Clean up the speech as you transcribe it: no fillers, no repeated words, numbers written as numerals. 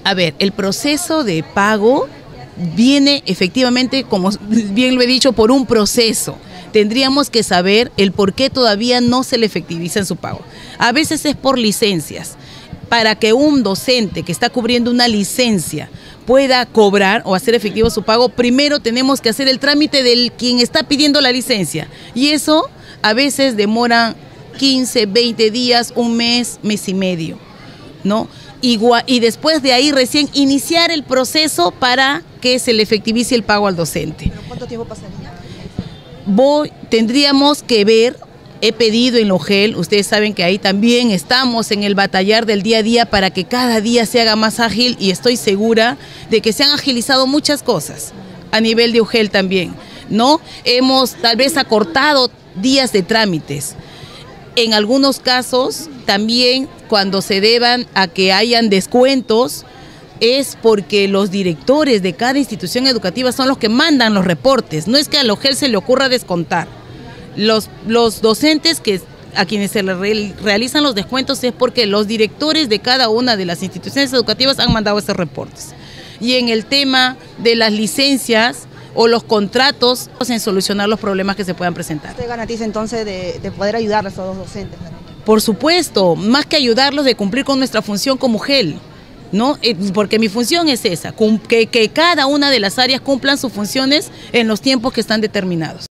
A ver, el proceso de pago viene efectivamente, como bien lo he dicho, por un proceso. Tendríamos que saber el por qué todavía no se le efectiviza en su pago. A veces es por licencias. Para que un docente que está cubriendo una licencia pueda cobrar o hacer efectivo su pago, primero tenemos que hacer el trámite del quien está pidiendo la licencia. Y eso a veces demora 15, 20 días, un mes, mes y medio, ¿no? Y después de ahí recién iniciar el proceso para que se le efectivice el pago al docente. ¿Pero cuánto tiempo pasaría? Tendríamos que ver. He pedido en Logel, ustedes saben que ahí también estamos en el batallar del día a día para que cada día se haga más ágil, y estoy segura de que se han agilizado muchas cosas a nivel de Logel también, ¿no? Hemos tal vez acortado días de trámites. En algunos casos también, cuando se deban a que hayan descuentos, es porque los directores de cada institución educativa son los que mandan los reportes. No es que a Logel se le ocurra descontar. Los docentes a quienes se les realizan los descuentos es porque los directores de cada una de las instituciones educativas han mandado esos reportes. Y en el tema de las licencias o los contratos, en solucionar los problemas que se puedan presentar. ¿Usted garantiza entonces de poder ayudarles a los docentes? Por supuesto, más que ayudarlos, de cumplir con nuestra función como GEL, ¿no? Porque mi función es esa, que cada una de las áreas cumplan sus funciones en los tiempos que están determinados.